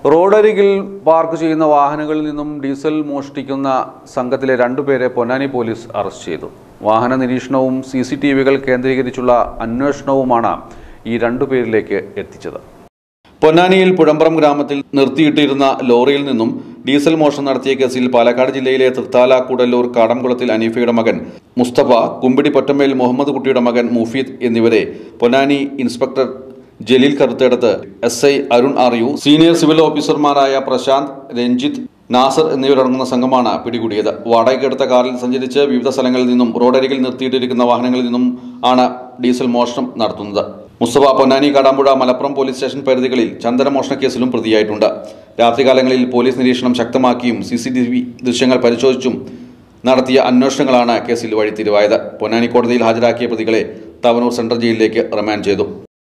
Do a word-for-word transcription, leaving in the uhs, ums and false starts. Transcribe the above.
റോഡരികിൽ പാർക്ക് ചെയ്യുന്ന വാഹനങ്ങളിൽ നിന്നും ഡീസൽ മോഷ്ടിക്കുന്ന സംഘത്തിലെ രണ്ടുപേരെ പൊന്നാനി പോലീസ് അറസ്റ്റ് ചെയ്തു. വാഹന നിരീക്ഷണവും സി സി ടി വികൾ കേന്ദ്രീകരിച്ചുള്ള അന്വേഷണവുമാണ് ഈ രണ്ടുപേരിലേക്ക് എത്തിച്ചത്. പൊന്നാനിയിൽ പുഴമ്പ്രം ഗ്രാമത്തിൽ നിർത്തിയിട്ടിരുന്ന ലോറിയിൽ നിന്നും ഡീസൽ മോഷണം നടത്തിയ കേസിൽ പാലക്കാട് ജില്ലയിലെ തൃത്താല കൂടല്ലൂർ കാടംകുളത്തിൽ അനീഫയുടെ മകൻ മുസ്തഫ, കുമ്പിടി പൊറ്റമ്മേൽ മുഹമ്മദ് കുട്ടിയുടെ മകൻ മുഫീദ് എന്നിവരെ Ponnani inspector Jaleel Karuthedath, S I Arun R U, senior civil ഓഫീസർമാരായ പ്രശാന്ത്, രഞ്ജിത്ത്, നാസർ എന്നിവരടങ്ങുന്ന സംഘമാണ് പിടികൂടിയത്. വാടകയ്ക്കെടുത്ത കാറിൽ സഞ്ചരിച്ച് വിവിധ സ്ഥലങ്ങളിൽ നിന്നും റോഡരികിൽ നിർത്തിയിട്ടിരിക്കുന്ന വാഹനങ്ങളിൽ നിന്നും ആണ് ഡീസൽ മോഷണം നടത്തുന്നത്. മുസ്തഫ പൊന്നാനി, കാടാമ്പുഴ, മലപ്പുറം പോലീസ് സ്റ്റേഷൻ പരിധികളിൽ ചന്ദനമോഷണ കേസിലും പ്രതിയായിട്ടുണ്ട്. രാത്രികാലങ്ങളിൽ പോലീസ് നിരീക്ഷണം ശക്തമാക്കിയും സി സി ടി വി ദൃശ്യങ്ങൾ പരിശോധിച്ചും നടത്തിയ അന്വേഷണങ്ങളാണ് കേസിൽ വഴിത്തിരിവായത്. പൊന്നാനി കോടതിയിൽ ഹാജരാക്കിയ പ്രതികളെ തവനൂർ സെൻട്രൽ ജയിലിലേക്ക് റിമാൻഡ് ചെയ്തു.